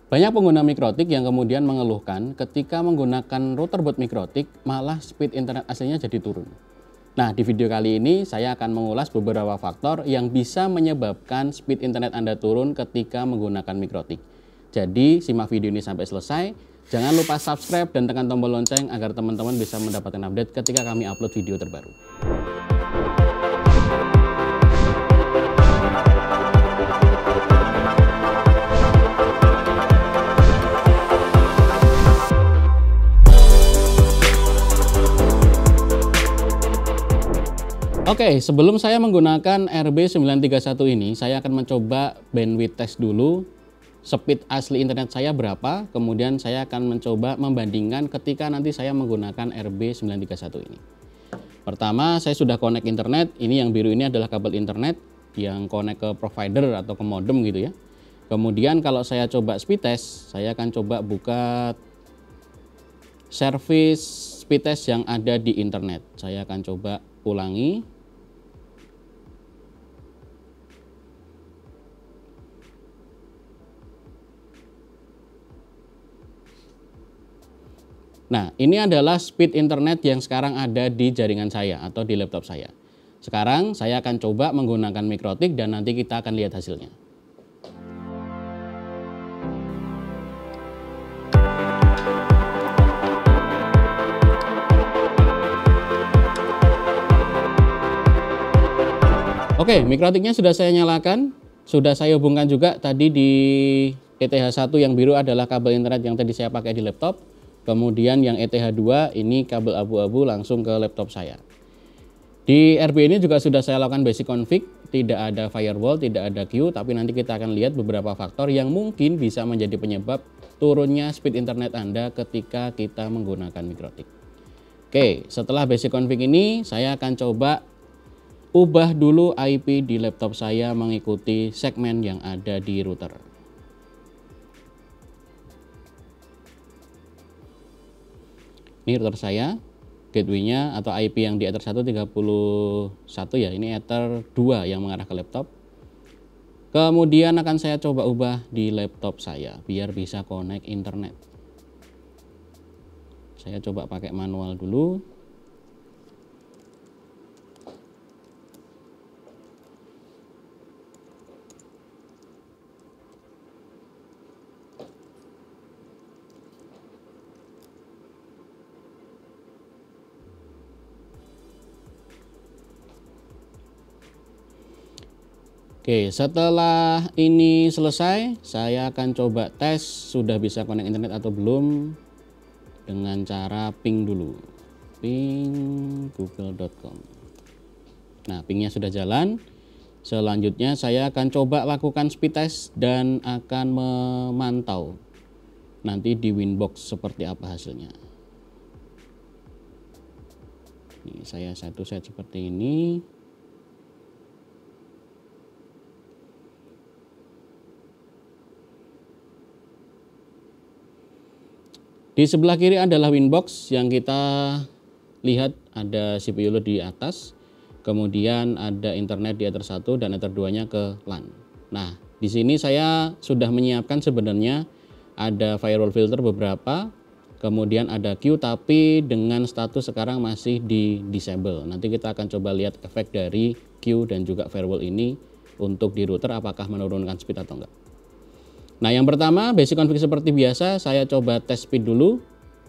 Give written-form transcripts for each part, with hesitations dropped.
Banyak pengguna mikrotik yang kemudian mengeluhkan ketika menggunakan router buat mikrotik malah speed internet aslinya jadi turun. Nah, di video kali ini saya akan mengulas beberapa faktor yang bisa menyebabkan speed internet Anda turun ketika menggunakan mikrotik. Jadi, simak video ini sampai selesai. Jangan lupa subscribe dan tekan tombol lonceng agar teman-teman bisa mendapatkan update ketika kami upload video terbaru. Oke, sebelum saya menggunakan RB931 ini, saya akan mencoba bandwidth test dulu. Speed asli internet saya berapa, kemudian saya akan mencoba membandingkan ketika nanti saya menggunakan RB931 ini. Pertama, saya sudah connect internet. Ini yang biru ini adalah kabel internet yang connect ke provider atau ke modem gitu ya. Kemudian kalau saya coba speed test, saya akan coba buka service speed test yang ada di internet. Saya akan coba ulangi. Nah, ini adalah speed internet yang sekarang ada di jaringan saya atau di laptop saya. Sekarang saya akan coba menggunakan mikrotik dan nanti kita akan lihat hasilnya. Oke, mikrotiknya sudah saya nyalakan. Sudah saya hubungkan juga tadi di ETH1 yang biru adalah kabel internet yang tadi saya pakai di laptop. Kemudian yang ETH2 ini kabel abu-abu langsung ke laptop saya. Di RB ini juga sudah saya lakukan basic config, tidak ada firewall, tidak ada queue, tapi nanti kita akan lihat beberapa faktor yang mungkin bisa menjadi penyebab turunnya speed internet Anda ketika kita menggunakan mikrotik. Oke, setelah basic config ini saya akan coba ubah dulu IP di laptop saya mengikuti segmen yang ada di router. Ini router saya, gateway-nya atau IP yang di Ether 131 ya, ini Ether 2 yang mengarah ke laptop. Kemudian akan saya coba ubah di laptop saya biar bisa connect internet. Saya coba pakai manual dulu. Oke, setelah ini selesai, saya akan coba tes sudah bisa connect internet atau belum dengan cara ping dulu. Ping google.com. Nah, pingnya sudah jalan. Selanjutnya saya akan coba lakukan speed test dan akan memantau nanti di Winbox seperti apa hasilnya. Ini saya satu set seperti ini. Di sebelah kiri adalah Winbox yang kita lihat ada CPU load di atas, kemudian ada internet di Ether 1 dan Ether 2-nya ke LAN. Nah, di sini saya sudah menyiapkan sebenarnya ada firewall filter beberapa, kemudian ada queue tapi dengan status sekarang masih di disable. Nanti kita akan coba lihat efek dari queue dan juga firewall ini untuk di router apakah menurunkan speed atau enggak. Nah, yang pertama basic config seperti biasa, saya coba tes speed dulu.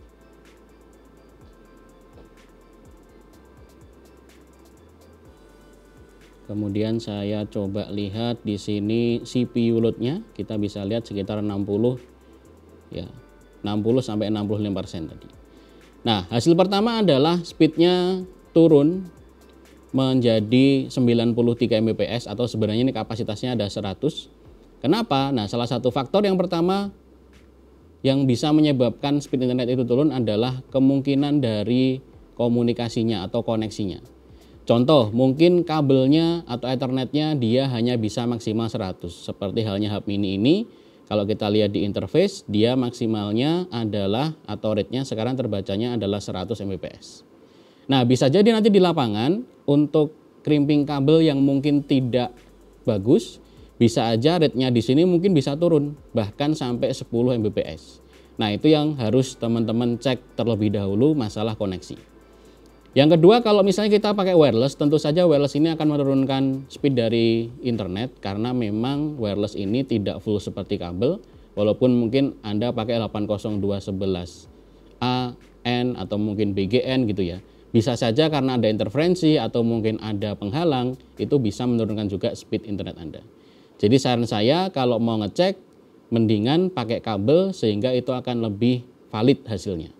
Kemudian saya coba lihat di sini CPU load-nya, kita bisa lihat sekitar 60 ya. 60 sampai 65% tadi. Nah, hasil pertama adalah speed-nya turun menjadi 93 Mbps atau sebenarnya ini kapasitasnya ada 100. Kenapa? Nah, salah satu faktor yang pertama yang bisa menyebabkan speed internet itu turun adalah kemungkinan dari komunikasinya atau koneksinya. Contoh, mungkin kabelnya atau ethernetnya dia hanya bisa maksimal 100. Seperti halnya hub mini ini, kalau kita lihat di interface, dia maksimalnya adalah atau rate-nya sekarang terbacanya adalah 100 Mbps. Nah, bisa jadi nanti di lapangan untuk crimping kabel yang mungkin tidak bagus, bisa aja rate-nya di sini mungkin bisa turun bahkan sampai 10 Mbps. Nah, itu yang harus teman-teman cek terlebih dahulu masalah koneksi. Yang kedua, kalau misalnya kita pakai wireless, tentu saja wireless ini akan menurunkan speed dari internet karena memang wireless ini tidak full seperti kabel, walaupun mungkin Anda pakai 802.11a, N atau mungkin BGN gitu ya. Bisa saja karena ada interferensi atau mungkin ada penghalang, itu bisa menurunkan juga speed internet Anda. Jadi saran saya kalau mau ngecek, mendingan pakai kabel sehingga itu akan lebih valid hasilnya.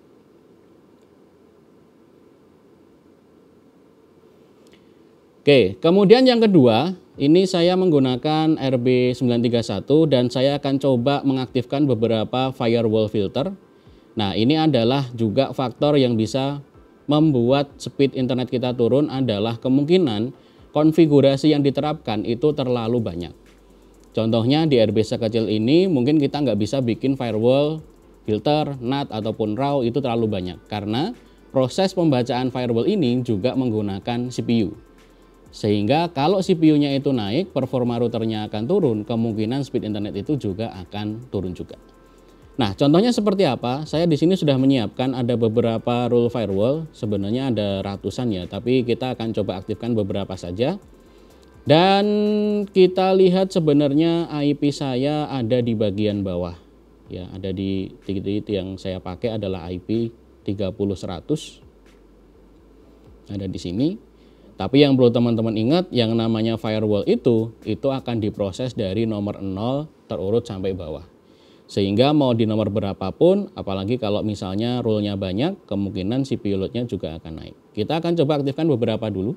Oke, kemudian yang kedua, ini saya menggunakan RB931 dan saya akan coba mengaktifkan beberapa firewall filter. Nah, ini adalah juga faktor yang bisa membuat speed internet kita turun adalah kemungkinan konfigurasi yang diterapkan itu terlalu banyak. Contohnya di RB sekecil ini mungkin kita nggak bisa bikin firewall, filter, NAT ataupun RAW itu terlalu banyak karena proses pembacaan firewall ini juga menggunakan CPU. Sehingga kalau CPU-nya itu naik, performa routernya akan turun, kemungkinan speed internet itu juga akan turun juga. Nah, contohnya seperti apa? Saya di sini sudah menyiapkan ada beberapa rule firewall, sebenarnya ada ratusan ya, tapi kita akan coba aktifkan beberapa saja. Dan kita lihat sebenarnya IP saya ada di bagian bawah. Ya, ada di titik yang saya pakai adalah IP 30100. Ada di sini. Tapi yang perlu teman-teman ingat, yang namanya firewall itu akan diproses dari nomor 0 terurut sampai bawah. Sehingga mau di nomor berapapun, apalagi kalau misalnya rule-nya banyak, kemungkinan CPU load-nya juga akan naik. Kita akan coba aktifkan beberapa dulu.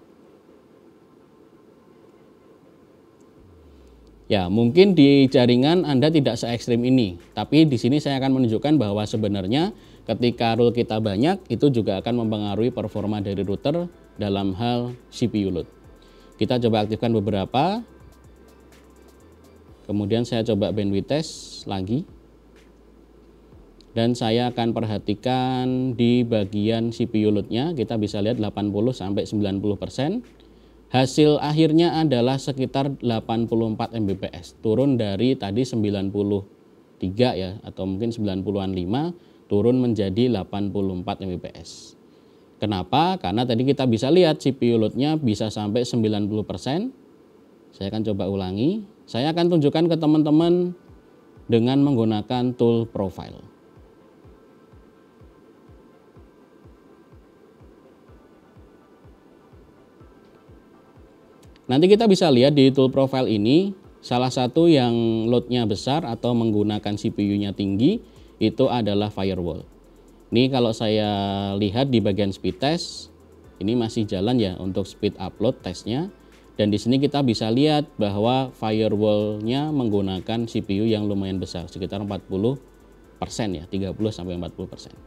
Ya, mungkin di jaringan Anda tidak se-ekstrim ini, tapi di sini saya akan menunjukkan bahwa sebenarnya ketika rule kita banyak, itu juga akan mempengaruhi performa dari router dalam hal CPU load. Kita coba aktifkan beberapa. Kemudian saya coba bandwidth test lagi. Dan saya akan perhatikan di bagian CPU load-nya, kita bisa lihat 80-90%. Hasil akhirnya adalah sekitar 84 Mbps, turun dari tadi 93 ya, atau mungkin 90-an 5, turun menjadi 84 Mbps. Kenapa? Karena tadi kita bisa lihat CPU load-nya bisa sampai 90%. Saya akan coba ulangi. Saya akan tunjukkan ke teman-teman dengan menggunakan tool profile. Nanti kita bisa lihat di tool profile ini, salah satu yang load-nya besar atau menggunakan CPU-nya tinggi, itu adalah firewall. Ini kalau saya lihat di bagian speed test, ini masih jalan ya untuk speed upload testnya. Dan di sini kita bisa lihat bahwa firewall-nya menggunakan CPU yang lumayan besar, sekitar 40% ya, 30-40%.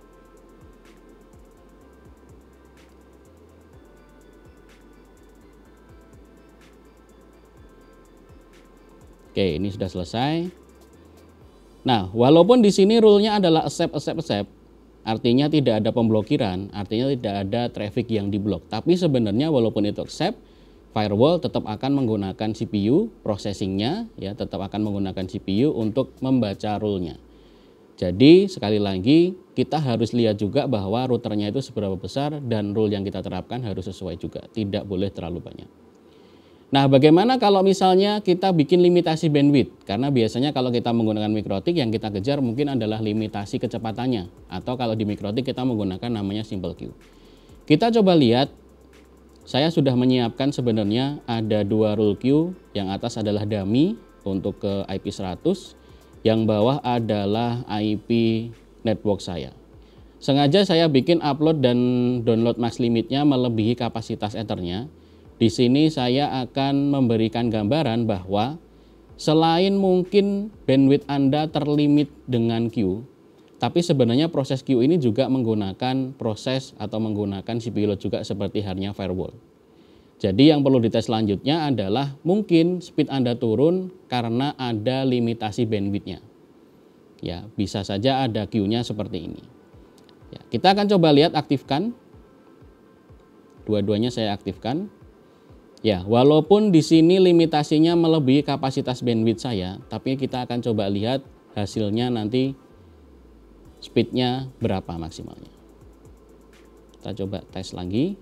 Oke, ini sudah selesai. Nah, walaupun di sini rule-nya adalah accept, artinya tidak ada pemblokiran, artinya tidak ada traffic yang diblok. Tapi sebenarnya walaupun itu accept, firewall tetap akan menggunakan CPU processingnya, ya tetap akan menggunakan CPU untuk membaca rule-nya. Jadi sekali lagi kita harus lihat juga bahwa routernya itu seberapa besar dan rule yang kita terapkan harus sesuai juga, tidak boleh terlalu banyak. Nah, bagaimana kalau misalnya kita bikin limitasi bandwidth? Karena biasanya kalau kita menggunakan MikroTik yang kita kejar mungkin adalah limitasi kecepatannya, atau kalau di MikroTik kita menggunakan namanya simple queue. Kita coba lihat. Saya sudah menyiapkan sebenarnya ada dua rule queue, yang atas adalah dummy untuk ke IP 100, yang bawah adalah IP network saya. Sengaja saya bikin upload dan download max limitnya melebihi kapasitas ethernya. Di sini saya akan memberikan gambaran bahwa selain mungkin bandwidth Anda terlimit dengan queue, tapi sebenarnya proses queue ini juga menggunakan proses atau menggunakan CPU load juga seperti halnya firewall. Jadi yang perlu dites selanjutnya adalah mungkin speed Anda turun karena ada limitasi bandwidthnya. Ya, bisa saja ada queue-nya seperti ini. Ya, kita akan coba lihat aktifkan. Dua-duanya saya aktifkan. Ya, walaupun di sini limitasinya melebihi kapasitas bandwidth saya, tapi kita akan coba lihat hasilnya nanti speednya berapa maksimalnya. Kita coba tes lagi.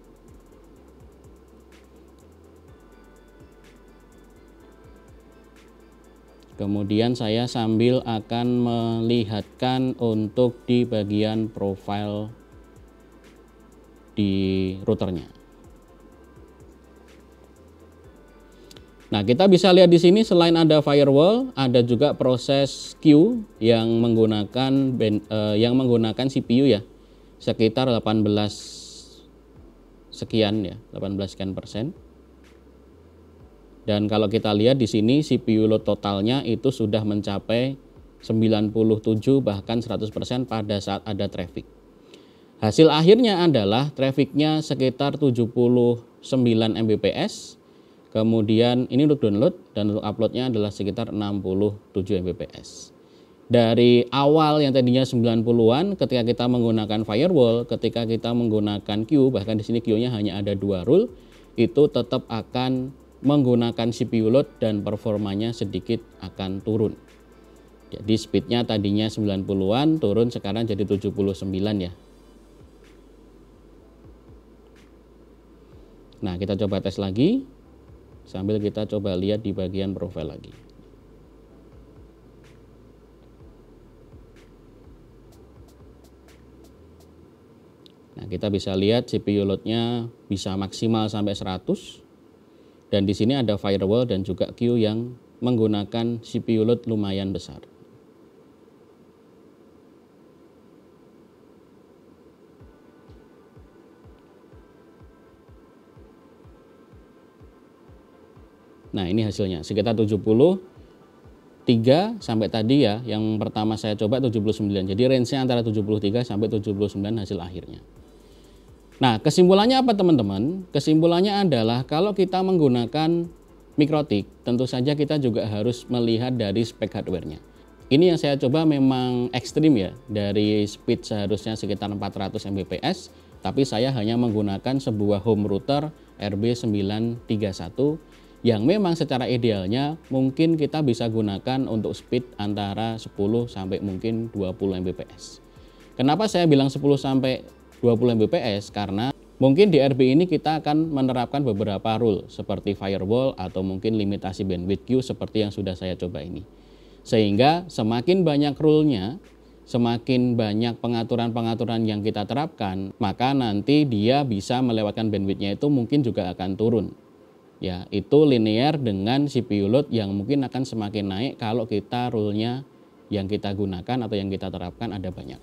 Kemudian saya sambil akan melihatkan untuk di bagian profile di routernya. Nah, kita bisa lihat di sini selain ada firewall, ada juga proses queue yang menggunakan CPU ya, sekitar 18 sekian ya, 18 sekian persen. Dan kalau kita lihat di sini CPU load totalnya itu sudah mencapai 97 bahkan 100% pada saat ada traffic. Hasil akhirnya adalah trafficnya sekitar 79 Mbps. Kemudian ini untuk download dan untuk uploadnya adalah sekitar 67 Mbps. Dari awal yang tadinya 90-an ketika kita menggunakan firewall, ketika kita menggunakan queue, bahkan di sini queue-nya hanya ada 2 rule, itu tetap akan menggunakan CPU load dan performanya sedikit akan turun. Jadi speednya tadinya 90-an turun sekarang jadi 79 ya. Nah, kita coba tes lagi. Sambil kita coba lihat di bagian profile lagi. Nah, kita bisa lihat CPU load-nya bisa maksimal sampai 100. Dan di sini ada firewall dan juga queue yang menggunakan CPU load lumayan besar. Nah, ini hasilnya sekitar 73 sampai tadi ya, yang pertama saya coba 79. Jadi range-nya antara 73 sampai 79 hasil akhirnya. Nah, kesimpulannya apa teman-teman? Kesimpulannya adalah kalau kita menggunakan MikroTik, tentu saja kita juga harus melihat dari spek hardware-nya. Ini yang saya coba memang ekstrim ya, dari speed seharusnya sekitar 400 Mbps, tapi saya hanya menggunakan sebuah home router RB931 yang memang secara idealnya mungkin kita bisa gunakan untuk speed antara 10 sampai mungkin 20 Mbps. Kenapa saya bilang 10 sampai 20 Mbps? Karena mungkin di RB ini kita akan menerapkan beberapa rule seperti firewall atau mungkin limitasi bandwidth queue seperti yang sudah saya coba ini. Sehingga semakin banyak rule-nya, semakin banyak pengaturan-pengaturan yang kita terapkan, maka nanti dia bisa melewatkan bandwidth-nya itu mungkin juga akan turun. Ya, itu linear dengan CPU load yang mungkin akan semakin naik kalau kita rule-nya yang kita gunakan atau yang kita terapkan ada banyak.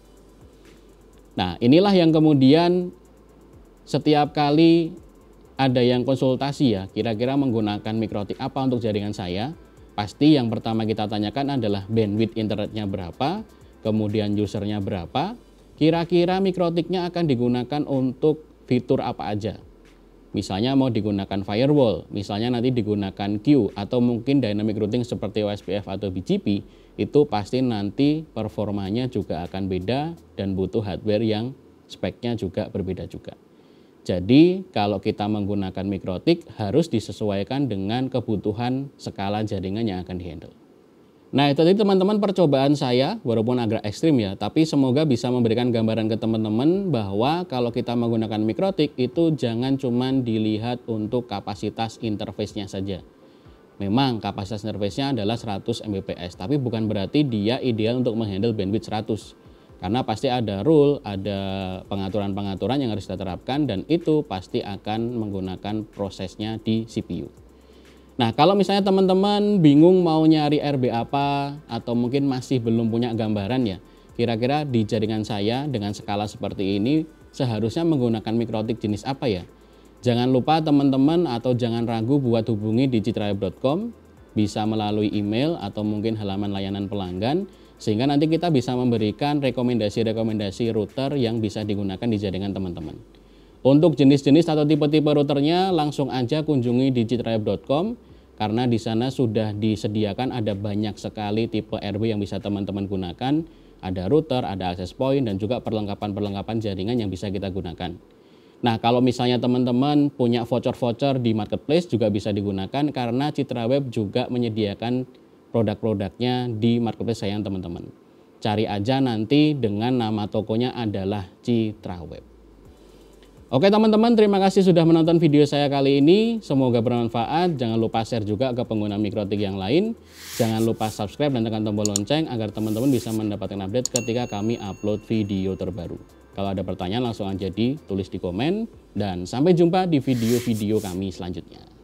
Nah, inilah yang kemudian setiap kali ada yang konsultasi ya, kira-kira menggunakan MikroTik apa untuk jaringan saya, pasti yang pertama kita tanyakan adalah bandwidth internetnya berapa, kemudian usernya berapa, kira-kira MikroTiknya akan digunakan untuk fitur apa aja. Misalnya mau digunakan firewall, misalnya nanti digunakan queue atau mungkin dynamic routing seperti OSPF atau BGP, itu pasti nanti performanya juga akan beda dan butuh hardware yang speknya juga berbeda juga. Jadi kalau kita menggunakan MikroTik harus disesuaikan dengan kebutuhan skala jaringan yang akan dihandle. Nah, itu tadi teman-teman percobaan saya, walaupun agak ekstrim ya, tapi semoga bisa memberikan gambaran ke teman-teman bahwa kalau kita menggunakan MikroTik itu jangan cuma dilihat untuk kapasitas interface-nya saja. Memang kapasitas interface-nya adalah 100 Mbps, tapi bukan berarti dia ideal untuk menghandle bandwidth 100. Karena pasti ada rule, ada pengaturan-pengaturan yang harus kita terapkan dan itu pasti akan menggunakan prosesnya di CPU. Nah, kalau misalnya teman-teman bingung mau nyari RB apa atau mungkin masih belum punya gambaran ya, kira-kira di jaringan saya dengan skala seperti ini seharusnya menggunakan MikroTik jenis apa ya? Jangan lupa teman-teman atau jangan ragu buat hubungi digitribe.com, bisa melalui email atau mungkin halaman layanan pelanggan, sehingga nanti kita bisa memberikan rekomendasi-rekomendasi router yang bisa digunakan di jaringan teman-teman. Untuk jenis-jenis atau tipe-tipe routernya langsung aja kunjungi digitribe.com. Karena di sana sudah disediakan ada banyak sekali tipe RB yang bisa teman-teman gunakan. Ada router, ada access point, dan juga perlengkapan-perlengkapan jaringan yang bisa kita gunakan. Nah, kalau misalnya teman-teman punya voucher-voucher di marketplace juga bisa digunakan karena Citra Web juga menyediakan produk-produknya di marketplace sayang teman-teman. Cari aja nanti dengan nama tokonya adalah Citra Web. Oke teman-teman, terima kasih sudah menonton video saya kali ini. Semoga bermanfaat. Jangan lupa share juga ke pengguna Mikrotik yang lain. Jangan lupa subscribe dan tekan tombol lonceng agar teman-teman bisa mendapatkan update ketika kami upload video terbaru. Kalau ada pertanyaan langsung aja ditulis di komen. Dan sampai jumpa di video-video kami selanjutnya.